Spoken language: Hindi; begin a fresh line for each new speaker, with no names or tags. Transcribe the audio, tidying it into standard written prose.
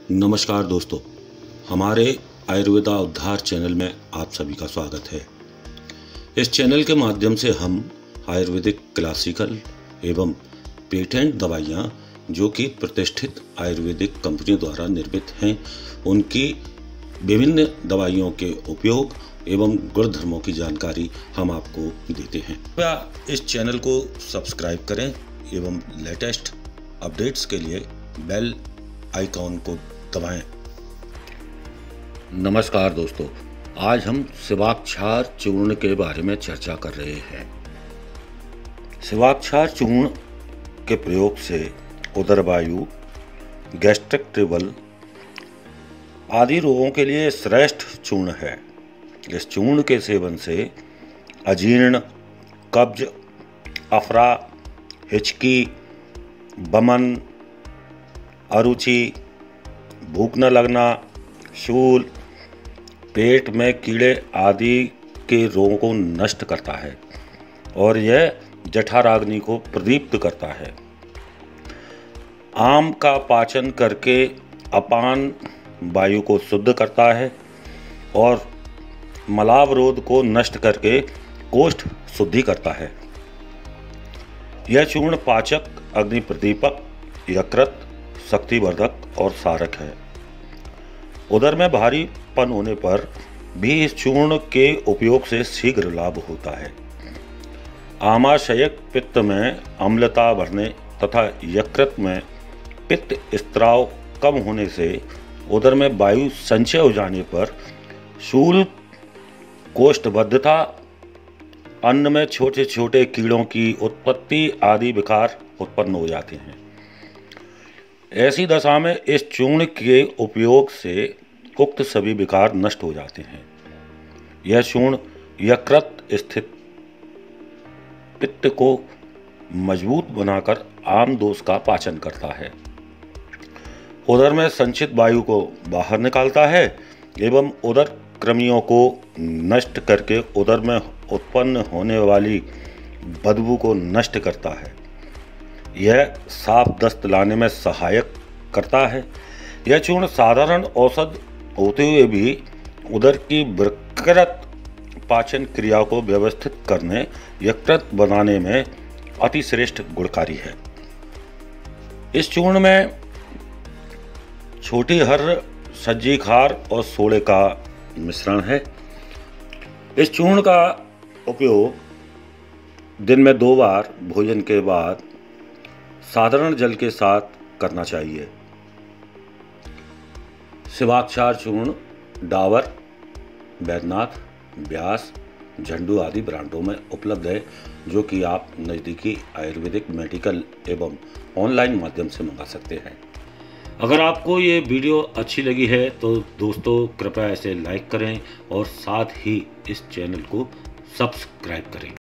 नमस्कार दोस्तों, हमारे आयुर्वेदा उद्धार चैनल में आप सभी का स्वागत है। इस चैनल के माध्यम से हम आयुर्वेदिक क्लासिकल एवं पेटेंट दवाइयाँ जो कि प्रतिष्ठित आयुर्वेदिक कंपनियों द्वारा निर्मित हैं, उनकी विभिन्न दवाइयों के उपयोग एवं गुणधर्मों की जानकारी हम आपको देते हैं। कृपया इस चैनल को सब्सक्राइब करें एवं लेटेस्ट अपडेट्स के लिए बेल आइकॉन को दबाएं। नमस्कार दोस्तों, आज हम शिवाक्षार चूर्ण के बारे में चर्चा कर रहे हैं। शिवाक्षार चूर्ण के प्रयोग से उदर वायु, गैस्ट्रिक ट्रबल आदि रोगों के लिए श्रेष्ठ चूर्ण है। इस चूर्ण के सेवन से अजीर्ण, कब्ज, अफरा, हिचकी, बमन, अरुचि, भूख न लगना, शूल, पेट में कीड़े आदि के रोगों को नष्ट करता है और यह जठराग्नि को प्रदीप्त करता है। आम का पाचन करके अपान वायु को शुद्ध करता है और मलावरोध को नष्ट करके कोष्ठ शुद्धि करता है। यह चूर्ण पाचक, अग्नि प्रदीपक, यकृत, शक्तिवर्धक और सारक है। उदर में भारीपन होने पर भी इस चूर्ण के उपयोग से शीघ्र लाभ होता है। आमाशयक पित्त में अम्लता बढ़ने तथा यकृत में पित्त स्त्राव कम होने से उदर में वायु संचय हो जाने पर शूल, कोष्ठबद्धता, अन्न में छोटे छोटे कीड़ों की उत्पत्ति आदि विकार उत्पन्न हो जाते हैं। ऐसी दशा में इस चूर्ण के उपयोग से उक्त सभी विकार नष्ट हो जाते हैं। यह चूर्ण यकृत स्थित पित्त को मजबूत बनाकर आम दोष का पाचन करता है, उदर में संचित वायु को बाहर निकालता है एवं उदर कृमियों को नष्ट करके उदर में उत्पन्न होने वाली बदबू को नष्ट करता है। यह साफ दस्त लाने में सहायक करता है। यह चूर्ण साधारण औषध होते हुए भी उदर की विकृत पाचन क्रिया को व्यवस्थित करने, यकृत बनाने में अतिश्रेष्ठ गुणकारी है। इस चूर्ण में छोटी हर्र, सज्जी खार और सोड़े का मिश्रण है। इस चूर्ण का उपयोग दिन में 2 बार भोजन के बाद साधारण जल के साथ करना चाहिए। शिवाक्षार चूर्ण डाबर, बैद्यनाथ, व्यास, झंडू आदि ब्रांडों में उपलब्ध है, जो कि आप नज़दीकी आयुर्वेदिक मेडिकल एवं ऑनलाइन माध्यम से मंगा सकते हैं। अगर आपको ये वीडियो अच्छी लगी है तो दोस्तों कृपया इसे लाइक करें और साथ ही इस चैनल को सब्सक्राइब करें।